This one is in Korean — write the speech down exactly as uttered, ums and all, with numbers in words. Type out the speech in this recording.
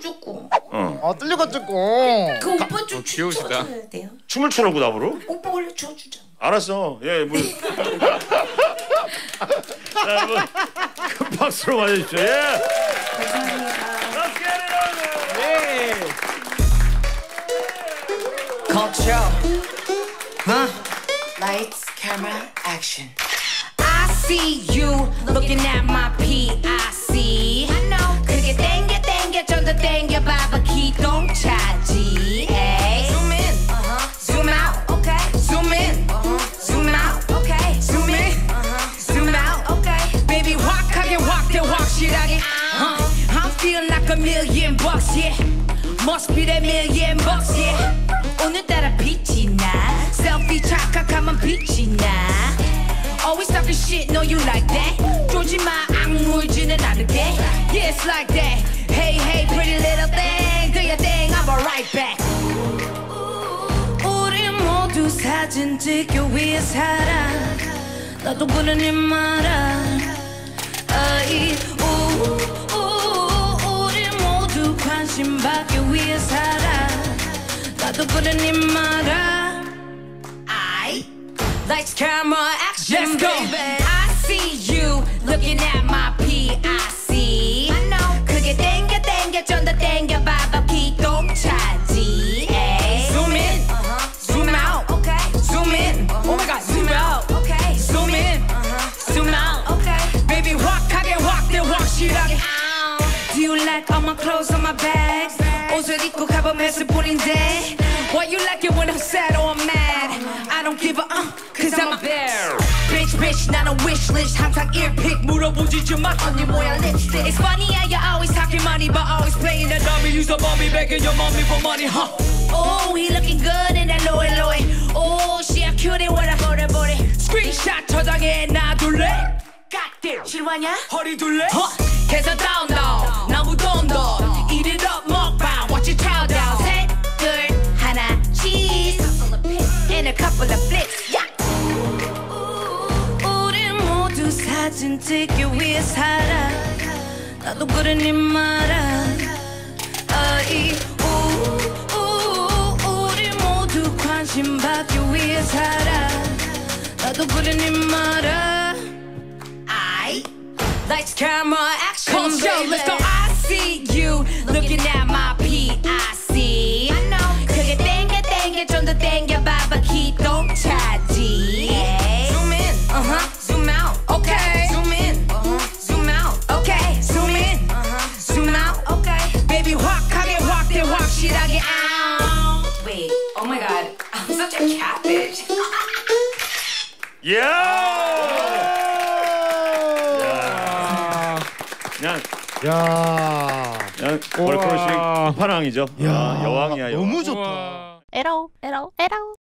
죽고. 어. 아 뚫리고 죽고. 그 오빠 좀 어, 귀여우시다. 춰줘야 돼요. 춤을 추라고 나보러? 오빠 원래 춰주잖아. 알았어. 예, 뭐. 자, 뭐, 큰 박수로 맞아주십시오. 예. 감사합니다. 예. Culture. Huh? Lights, camera, action. I see you looking at my P I C. I know. 그게 땡겨 땡겨 좀 더 땡겨 봐봐 기동차지. Ay. Zoom in, uh-huh. Zoom out, okay. Zoom in, uh-huh. Zoom out, okay. Zoom in, uh-huh. Zoom out, okay. Baby 확하게 확대 확실하게. Uh, I'm feeling like a million bucks, yeah. Must be that million bucks, yeah. 오늘따라 빛이 나. Selfie 착각하면 빛이 나. Always talking shit, know you like that. 조지마 악물지는 않을게. Yeah, it's like that. Hey, hey, pretty little thing. Do your thing, I'll be right back. 우리 모두 사진 찍기 위해 살아. 나도 그러니 말아. 아이, 우, 우, 우리 모두 관심 받기 위해 살아. 나도 그러니 말아. I lights, camera, action, Let's go. baby. I see you looking at my P I C. I know. 그게 땡겨 땡겨 좀 더 땡겨 봐봐 기동차지. Ay. Zoom in, uh-huh. Zoom out, okay. Zoom in, uh-huh. Oh my God, zoom out, okay. Zoom in, uh-huh. Zoom out, okay. Baby 확하게 확대 확실하게. Do you like all my clothes on my bags? 옷을 입고 가보면 했을 뿐인데. Why you like it when I'm sad or I'm mad? I don't give a uh, cause I'm a bear. Bitch, bitch, 나는 wishlist. 항상 earpick 물어보지 좀 마. 언니 뭐야 lipstick. It's funny how you always talking money but always playing the dummy. Use a mommy begging your mommy for money, huh? Oh, he looking good in that low low. Oh, she a cutie with a booty booty. Screenshot 저장해 놔둘래? 깍들 실화냐? 허리 둘래? huh? 계산 down down 너무 돈도 Eat it up 먹방 Watch it chow down 셋, 둘, 하나 cheese And a couple of flicks yeah. 우리 모두 사진 찍기 위해 살아 나도 그러니 말아 아이, 우, 우, 우리 모두 관심 받기 위해 살아 나도 그러니 말아 I lights, camera, action, Come baby. Let's go. I see you looking at my P I C. I know. 그게 땡겨 땡겨 좀 더 땡겨 봐봐 기동차지. Zoom in, uh-huh. Zoom out, okay. Zoom in, uh-huh. Zoom out, okay. Zoom in, uh-huh. Zoom out, okay. Baby 확하게 확대 확실하게. Ow. Wait, oh my God, I'm such a catfish. Yeah. 그냥 야. 그냥 벌크러시 파랑이죠. 아, 여왕이야 여왕. 너무 좋다. 에라오 에라오 에라오